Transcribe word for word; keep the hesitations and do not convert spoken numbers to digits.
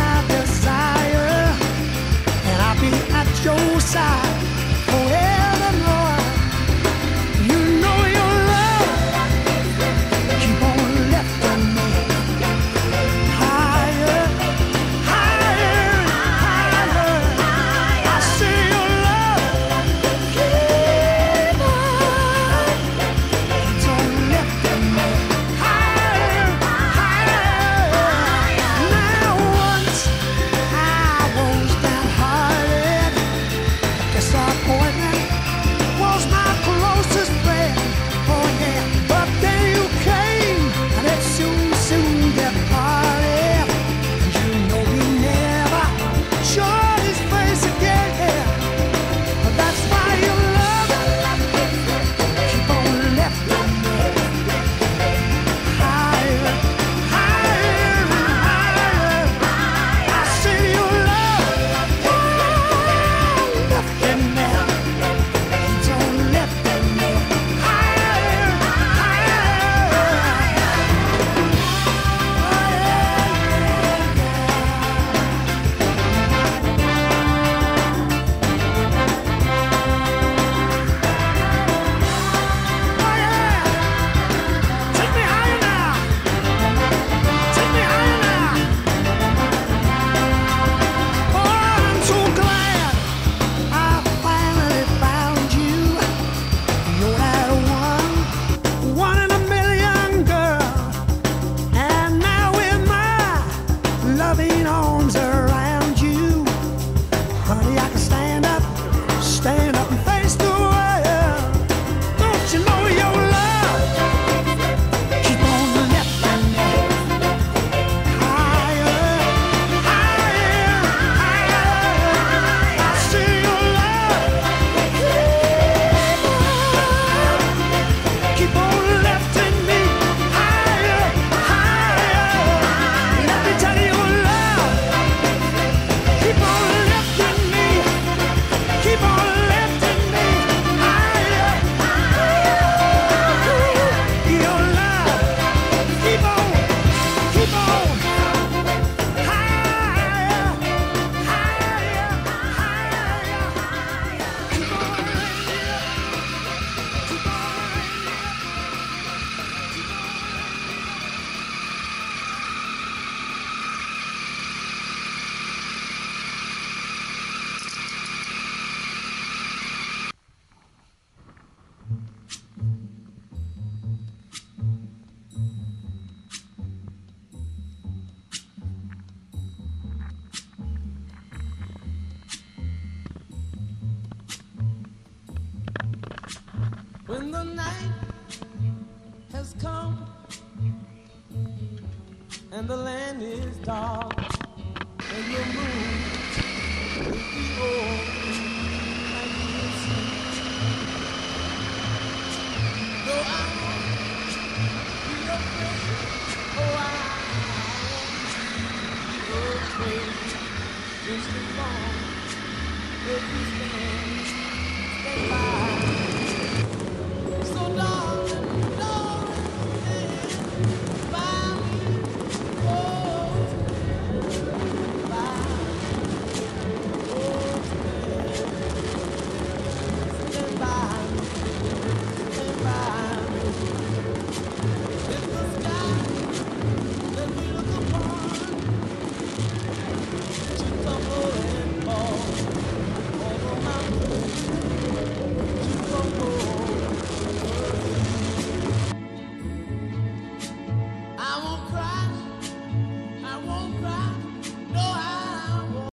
my desire, and I'll be at your side forevermore. You know your love keep on lifting me higher, higher, higher. I see your love keep on, keeps on lifting me higher, higher. Now once I was downhearted, disappointment was my closest friend. Oh yeah, but then you came and it soon, soon departed. You know he never showed his face again. But that's why your love keep on lifting me higher, higher, higher. I see your love lifting me, keeps on lifting me higher, higher. Oh yeah, take me higher now, take me higher now. Oh, I'm so glad I finally found you. You're that one, one in a million, girl. And now with my loving arms around you, honey, I can stand up, stand up and face the world. Don't you know your love keep on lifting me higher, higher, higher. I see your love keep on lifting me higher, higher. Let me tell you, your love keep on lifting me, keep on lifting me higher, higher. Your love keep on, keep on higher, higher, higher. Keep on keep When the night has come and the land is dark and the moon is the old and you see, though I won't be afraid, oh I won't be afraid, just as long as you stand, stand by.